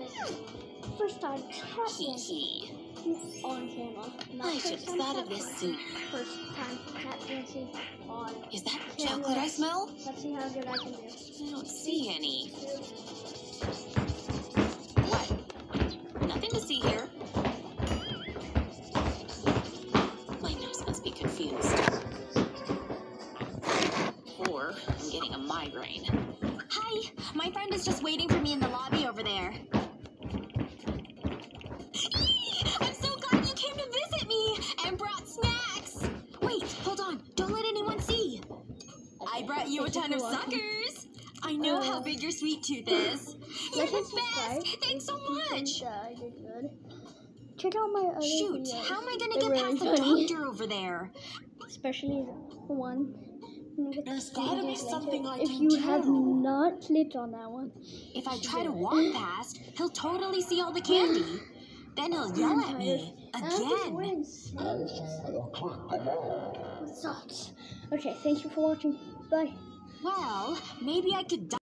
First time tap dancing on camera. I should have thought of this sooner. First time tap dancing on Is that camera. chocolate I smell? Let's see how good I can do. I don't see any. What? Nothing to see here. My nose must be confused. Or I'm getting a migraine. Hi, my friend is just waiting for me in the lobby over there. I'm so glad you came to visit me and brought snacks. Wait, hold on. Don't let anyone see. I brought you a ton of suckers. I know how big your sweet tooth is. You're the best. Thanks so much. I did good. Check out my other Shoot, videos. how am I going to They're get really past the funny. doctor over there? Especially the one. There's gotta be something I if can you do. have not clicked on that one. If I try to walk past, he'll totally see all the candy. Then he'll yell at me again. Sucks. Okay, thank you for watching. Bye. Well, maybe I could